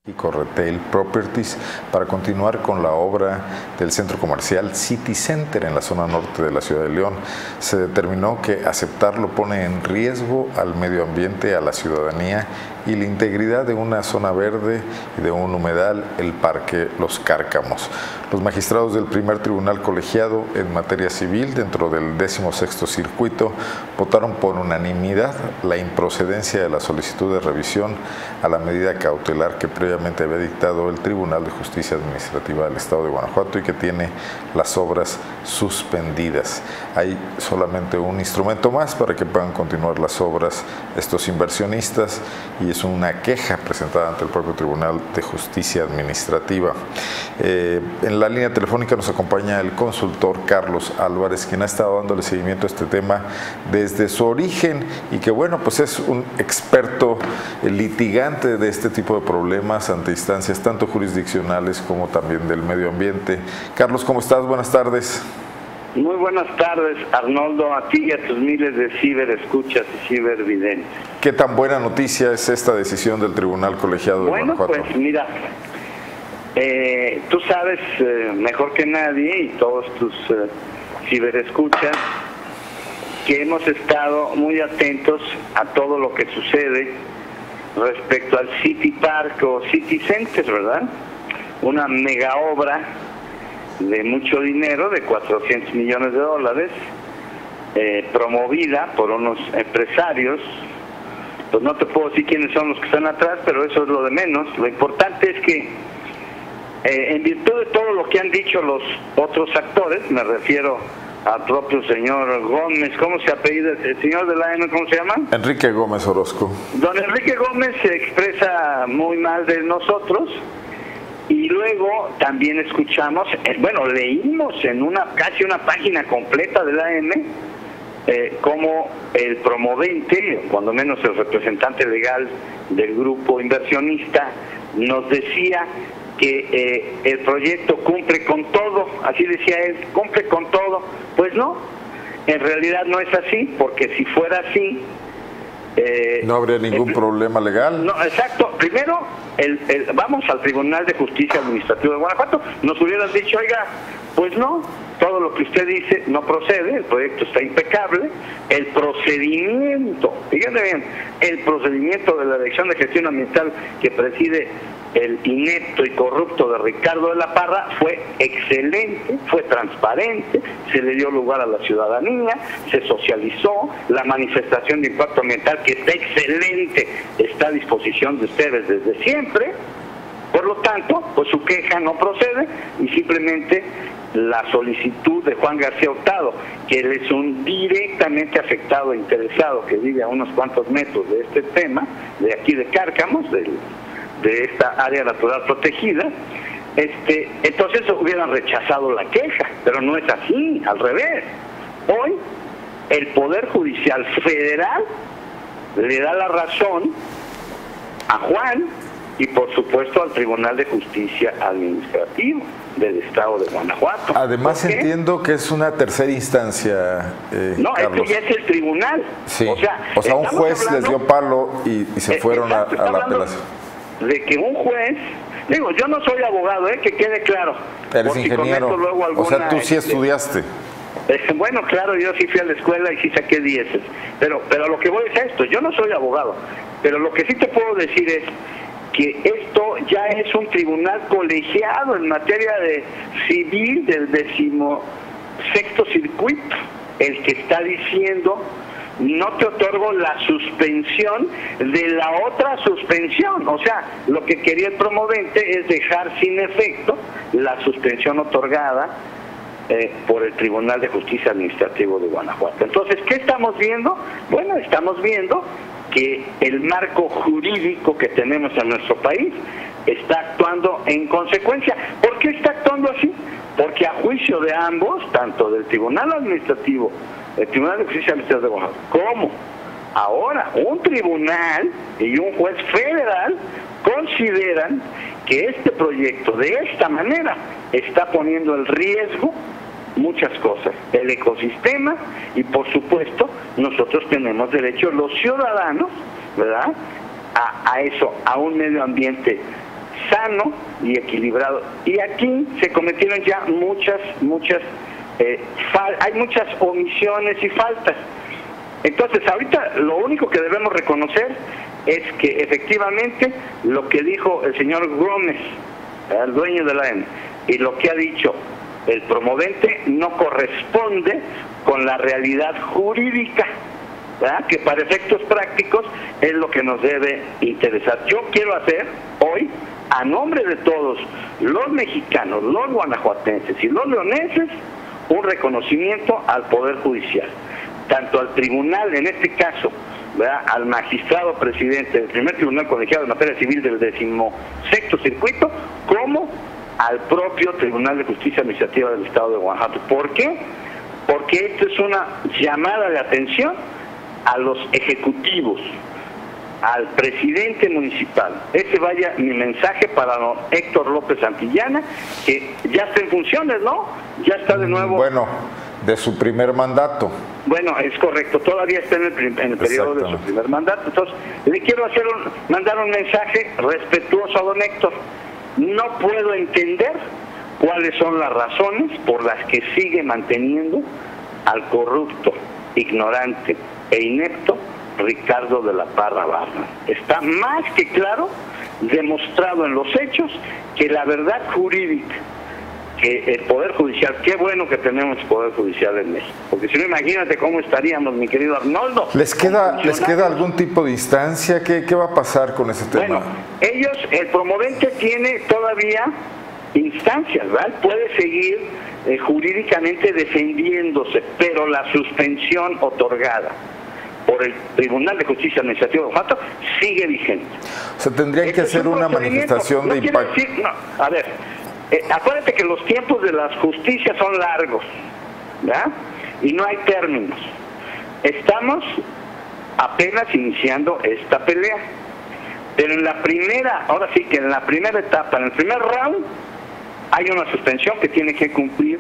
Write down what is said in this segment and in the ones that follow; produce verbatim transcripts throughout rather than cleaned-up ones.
Retail Properties para continuar con la obra del centro comercial City Center en la zona norte de la ciudad de León. Se determinó que aceptarlo pone en riesgo al medio ambiente, a la ciudadanía y la integridad de una zona verde y de un humedal, el Parque Los Cárcamos. Los magistrados del primer tribunal colegiado en materia civil dentro del décimo sexto circuito votaron por unanimidad la improcedencia de la solicitud de revisión a la medida cautelar que previamente había dictado el Tribunal de Justicia Administrativa del Estado de Guanajuato y que tiene las obras suspendidas. Hay solamente un instrumento más para que puedan continuar las obras estos inversionistas y es una queja presentada ante el propio Tribunal de Justicia Administrativa. Eh, en la línea telefónica nos acompaña el consultor Carlos Álvarez, quien ha estado dándole seguimiento a este tema desde su origen y que, bueno, pues es un experto litigante de este tipo de problemas ante instancias tanto jurisdiccionales como también del medio ambiente. Carlos, ¿cómo estás? Buenas tardes. Muy buenas tardes, Arnoldo, a ti y a tus miles de ciberescuchas y cibervidentes. ¿Qué tan buena noticia es esta decisión del Tribunal Colegiado de bueno, Guanajuato? Bueno, pues mira, eh, tú sabes eh, mejor que nadie y todos tus eh, ciberescuchas que hemos estado muy atentos a todo lo que sucede respecto al City Park o City Center, ¿verdad? Una mega obra de mucho dinero, de cuatrocientos millones de dólares, eh, promovida por unos empresarios. Pues no te puedo decir quiénes son los que están atrás, pero eso es lo de menos. Lo importante es que, eh, en virtud de todo lo que han dicho los otros actores, me refiero al propio señor Gómez, ¿cómo se apellida? El señor de la A M, ¿cómo se llama? Enrique Gómez Orozco. Don Enrique Gómez se expresa muy mal de nosotros. Y luego también escuchamos, eh, bueno, leímos en una casi una página completa de la A M eh, como el promovente, cuando menos el representante legal del grupo inversionista, nos decía que eh, el proyecto cumple con todo, así decía él, cumple con todo. Pues no, en realidad no es así, porque si fuera así, Eh, no habría ningún el, problema legal. No, exacto. Primero, el, el, vamos al Tribunal de Justicia Administrativa de Guanajuato, nos hubieran dicho, oiga, pues no, todo lo que usted dice no procede, el proyecto está impecable, el procedimiento, fíjense bien, el procedimiento de la Dirección de Gestión Ambiental que preside el inepto y corrupto de Ricardo de la Parra fue excelente, fue transparente, se le dio lugar a la ciudadanía, se socializó, la manifestación de impacto ambiental, que está excelente, está a disposición de ustedes desde siempre. Por lo tanto, pues su queja no procede y simplemente la solicitud de Juan García Hurtado, que él es un directamente afectado e interesado, que vive a unos cuantos metros de este tema, de aquí de Cárcamos, del de esta área natural protegida, este, entonces hubieran rechazado la queja, pero no es así, al revés. Hoy el Poder Judicial Federal le da la razón a Juan y por supuesto al Tribunal de Justicia Administrativo del Estado de Guanajuato. Además entiendo que es una tercera instancia, eh, No, Carlos. es que ya es el tribunal. Sí. O sea, o sea un juez hablando, les dio palo y, y se fueron a, a la apelación. De que un juez, digo, yo no soy abogado, eh, que quede claro. Eres ingeniero, luego alguna, o sea, tú sí estudiaste. Este, bueno, claro, yo sí fui a la escuela y sí saqué dieces, pero, pero lo que voy es esto, yo no soy abogado, pero lo que sí te puedo decir es que esto ya es un tribunal colegiado en materia de civil del décimo sexto circuito, el que está diciendo: no te otorgo la suspensión de la otra suspensión. O sea, lo que quería el promovente es dejar sin efecto la suspensión otorgada eh, por el Tribunal de Justicia Administrativo de Guanajuato. Entonces, ¿qué estamos viendo? Bueno, estamos viendo que el marco jurídico que tenemos en nuestro país está actuando en consecuencia. ¿Por qué está actuando así? Porque a juicio de ambos, tanto del Tribunal Administrativo, el Tribunal de Justicia Administrativa de Guanajuato, como ahora un tribunal y un juez federal consideran que este proyecto de esta manera está poniendo en riesgo muchas cosas, el ecosistema y por supuesto nosotros tenemos derecho, los ciudadanos, ¿verdad?, a, a eso, a un medio ambiente sano y equilibrado. Y aquí se cometieron ya muchas, muchas, eh, fal hay muchas omisiones y faltas. Entonces, ahorita lo único que debemos reconocer es que efectivamente lo que dijo el señor Gómez, el dueño de la A M, y lo que ha dicho el promovente no corresponde con la realidad jurídica, ¿verdad? Que para efectos prácticos es lo que nos debe interesar. Yo quiero hacer hoy, a nombre de todos los mexicanos, los guanajuatenses y los leoneses, un reconocimiento al Poder Judicial, tanto al tribunal, en este caso, ¿verdad?, al magistrado presidente del primer tribunal colegiado de materia civil del decimosexto circuito, como al propio Tribunal de Justicia Administrativa del Estado de Guanajuato. ¿Por qué? Porque esto es una llamada de atención a los ejecutivos, al presidente municipal. Ese vaya mi mensaje para don Héctor López Santillana, que ya está en funciones, ¿no? Ya está de nuevo. Bueno, de su primer mandato. Bueno, es correcto, todavía está en el, en el periodo de su primer mandato. Entonces, le quiero hacer un, mandar un mensaje respetuoso a don Héctor. No puedo entender cuáles son las razones por las que sigue manteniendo al corrupto, ignorante e inepto Ricardo de la Parra Barna. Está más que claro, demostrado en los hechos, que la verdad jurídica, que el Poder Judicial, qué bueno que tenemos Poder Judicial en México, porque si no, imagínate cómo estaríamos, mi querido Arnoldo. ¿Les queda, ¿les queda algún tipo de instancia? ¿Qué, qué va a pasar con ese tema? Bueno, ellos, el promovente tiene todavía instancias, ¿verdad? Puede seguir eh, jurídicamente defendiéndose, pero la suspensión otorgada por el Tribunal de Justicia Administrativa de Guanajuato sigue vigente. O sea, tendrían este que hacer un una manifestación no de impacto. Decir, no, a ver, eh, acuérdate que los tiempos de las justicias son largos, ¿verdad? Y no hay términos. Estamos apenas iniciando esta pelea. Pero en la primera, ahora sí que en la primera etapa, en el primer round, hay una suspensión que tiene que cumplir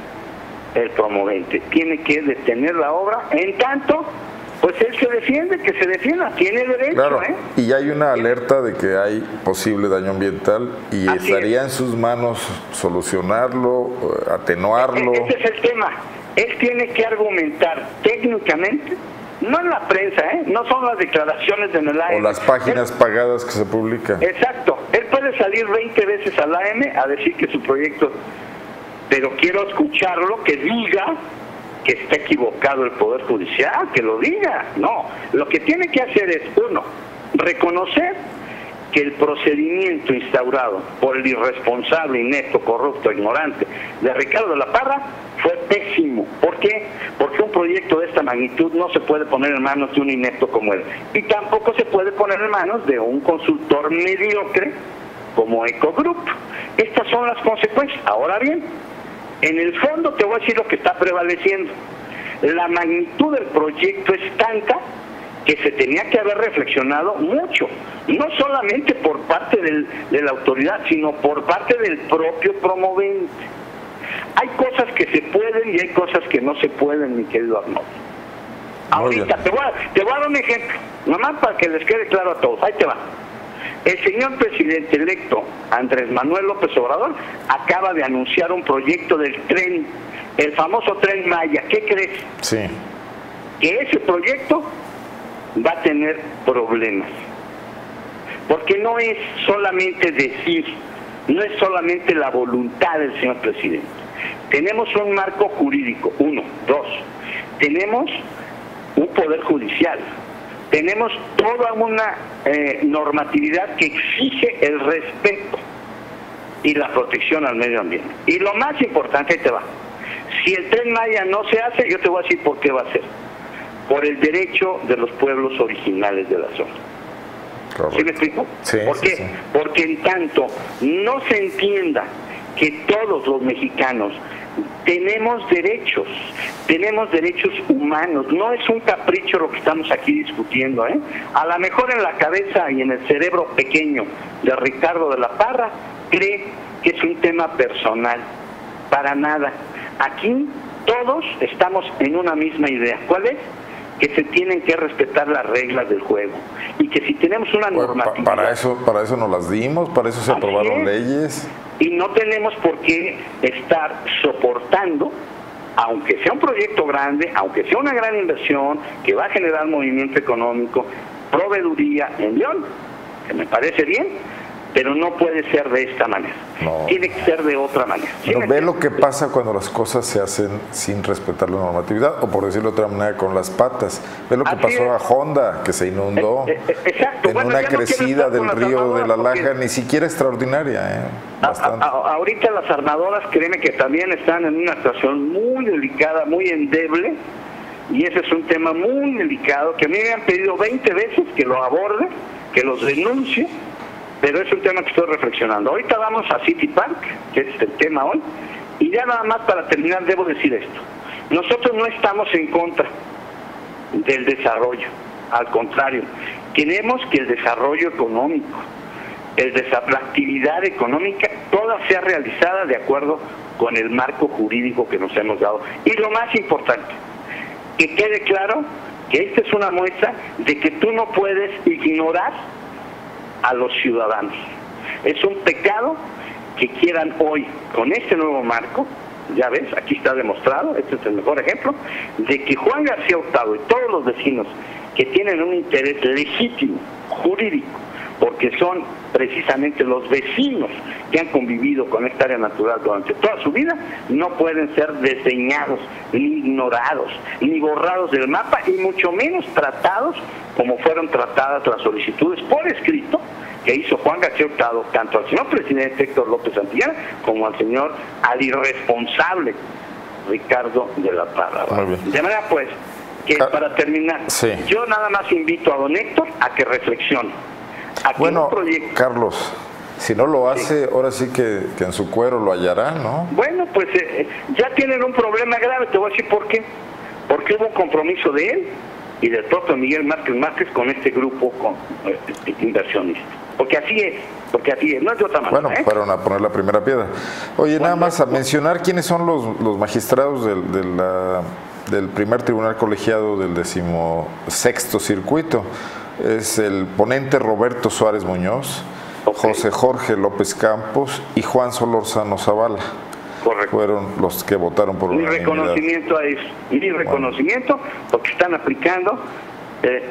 el promovente. Tiene que detener la obra, en tanto, pues él se defiende, que se defienda, tiene derecho. Claro, ¿eh? Y hay una alerta de que hay posible daño ambiental y Así estaría es. en sus manos solucionarlo, atenuarlo. E- Ese es el tema. Él tiene que argumentar técnicamente, no en la prensa, ¿eh? No son las declaraciones de la A M. O las páginas él, pagadas que se publican. Exacto. Él puede salir veinte veces a la A M a decir que su proyecto, pero quiero escucharlo que diga que está equivocado el Poder Judicial, que lo diga. No, lo que tiene que hacer es, uno, reconocer que el procedimiento instaurado por el irresponsable, inepto, corrupto, ignorante de Ricardo de la Parra fue pésimo. ¿Por qué? Porque un proyecto de esta magnitud no se puede poner en manos de un inepto como él. Y tampoco se puede poner en manos de un consultor mediocre como Ecogroup. Estas son las consecuencias. Ahora bien, en el fondo te voy a decir lo que está prevaleciendo. La magnitud del proyecto es tanta que se tenía que haber reflexionado mucho, no solamente por parte del, de la autoridad, sino por parte del propio promovente. Hay cosas que se pueden y hay cosas que no se pueden, mi querido Arnoldo. Ahorita te voy, a, te voy a dar un ejemplo, nomás para que les quede claro a todos. Ahí te va. El señor presidente electo, Andrés Manuel López Obrador, acaba de anunciar un proyecto del tren, el famoso Tren Maya. ¿Qué crees? Sí. Que ese proyecto va a tener problemas. Porque no es solamente decir, no es solamente la voluntad del señor presidente. Tenemos un marco jurídico, uno. Dos, tenemos un poder judicial. Tenemos toda una eh, normatividad que exige el respeto y la protección al medio ambiente. Y lo más importante, ahí te va. Si el Tren Maya no se hace, yo te voy a decir por qué va a ser. Por el derecho de los pueblos originales de la zona. Correcto. ¿Sí me explico? Sí, ¿Por sí, qué? sí. Porque en tanto no se entienda que todos los mexicanos tenemos derechos, tenemos derechos humanos, no es un capricho lo que estamos aquí discutiendo, ¿eh? A lo mejor en la cabeza y en el cerebro pequeño de Ricardo de la Parra cree que es un tema personal, para nada. Aquí todos estamos en una misma idea. ¿Cuál es? que se tienen que respetar las reglas del juego y que si tenemos una bueno, normativa... Pa, para eso para eso nos las dimos, para eso se Así aprobaron es. leyes. Y no tenemos por qué estar soportando, aunque sea un proyecto grande, aunque sea una gran inversión, que va a generar movimiento económico, proveeduría en León, que me parece bien, pero no puede ser de esta manera. No. Tiene que ser de otra manera. Pero ve lo que pasa cuando las cosas se hacen sin respetar la normatividad, o por decirlo de otra manera, con las patas. Ve lo que Así pasó es. a Honda, que se inundó Eh, eh, exacto. en Bueno, una ya no quiero crecida estar del con las río de la armadoras Laja, porque- ni siquiera extraordinaria, ¿eh? A- Bastante. a- a- ahorita las armadoras, créeme que también están en una situación muy delicada, muy endeble, y ese es un tema muy delicado, que a mí me han pedido veinte veces que lo aborde, que los denuncie, pero es un tema que estoy reflexionando. Ahorita vamos a City Park, que es el tema hoy, y ya nada más para terminar debo decir esto. Nosotros no estamos en contra del desarrollo, al contrario, queremos que el desarrollo económico, el desa- la actividad económica, toda sea realizada de acuerdo con el marco jurídico que nos hemos dado. Y lo más importante, que quede claro que esta es una muestra de que tú no puedes ignorar a los ciudadanos. Es un pecado que quieran hoy, con este nuevo marco, ya ves, aquí está demostrado, este es el mejor ejemplo, de que Juan García Hurtado y todos los vecinos que tienen un interés legítimo, jurídico, porque son precisamente los vecinos que han convivido con esta área natural durante toda su vida, no pueden ser desdeñados, ni ignorados, ni borrados del mapa, y mucho menos tratados como fueron tratadas las solicitudes por escrito que hizo Juan García Hurtado, tanto al señor presidente Héctor López Santillana, como al señor, al irresponsable Ricardo de la Parra. De manera pues, que Ah, para terminar, sí. yo nada más invito a don Héctor a que reflexione. A que Bueno, un proyecto, Carlos, si no lo hace, ahora sí que, que en su cuero lo hallará, ¿no? bueno, pues eh, ya tienen un problema grave, te voy a decir por qué. Porque hubo un compromiso de él y del propio Miguel Márquez Márquez con este grupo con, eh, inversionista. Porque así es, porque así es, no es de otra manera. Bueno, ¿eh? fueron a poner la primera piedra. Oye, nada Bueno, más a mencionar quiénes son los, los magistrados del, de la, del primer tribunal colegiado del decimosexto circuito. Es el ponente Roberto Suárez Muñoz, Ok. José Jorge López Campos y Juan Solórzano Zavala. Correcto. Fueron los que votaron por Mi unanimidad. reconocimiento a eso, mi reconocimiento, porque están aplicando eh,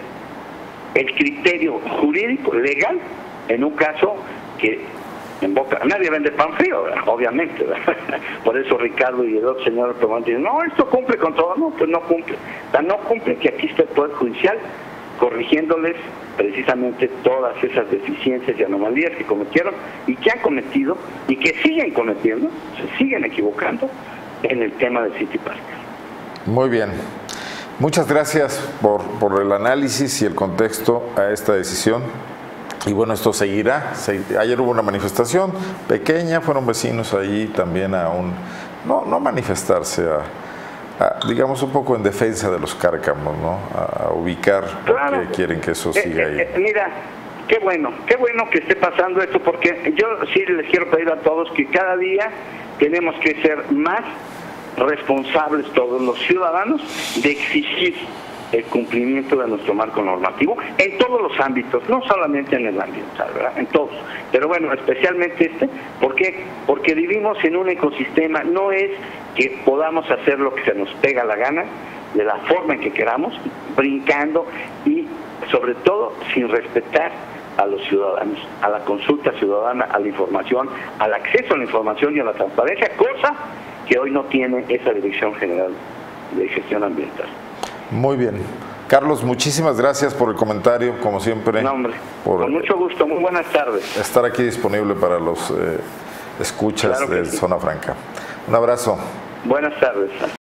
el criterio jurídico, legal, en un caso que en boca, nadie vende pan frío, ¿verdad? Obviamente, ¿verdad? Por eso Ricardo y el otro señor Tomás dicen, no, esto cumple con todo, no, pues no cumple, o sea, no cumple, que aquí está el Poder Judicial corrigiéndoles precisamente todas esas deficiencias y anomalías que cometieron y que han cometido y que siguen cometiendo, se siguen equivocando en el tema de City Park. Muy bien. Muchas gracias por, por el análisis y el contexto a esta decisión. Y bueno, esto seguirá. Se- ayer hubo una manifestación pequeña, fueron vecinos ahí también a un, no, no manifestarse, a, a, digamos un poco en defensa de los cárcamos, ¿no? A, a ubicar Claro. porque quieren que eso Eh, siga eh, ahí. eh, mira, qué bueno, qué bueno que esté pasando esto, porque yo sí les quiero pedir a todos que cada día tenemos que ser más responsables todos los ciudadanos de exigir el cumplimiento de nuestro marco normativo en todos los ámbitos, no solamente en el ambiental, ¿verdad? En todos. Pero bueno, especialmente este, ¿por qué? Porque vivimos en un ecosistema, no es que podamos hacer lo que se nos pega la gana, de la forma en que queramos, brincando y sobre todo sin respetar a los ciudadanos, a la consulta ciudadana, a la información, al acceso a la información y a la transparencia, cosa que hoy no tiene esa Dirección General de Gestión Ambiental. Muy bien. Carlos, muchísimas gracias por el comentario, como siempre. No, hombre, por con mucho gusto, muy buenas tardes. estar aquí disponible para los eh, escuchas Claro que de sí. Zona Franca. Un abrazo. Buenas tardes.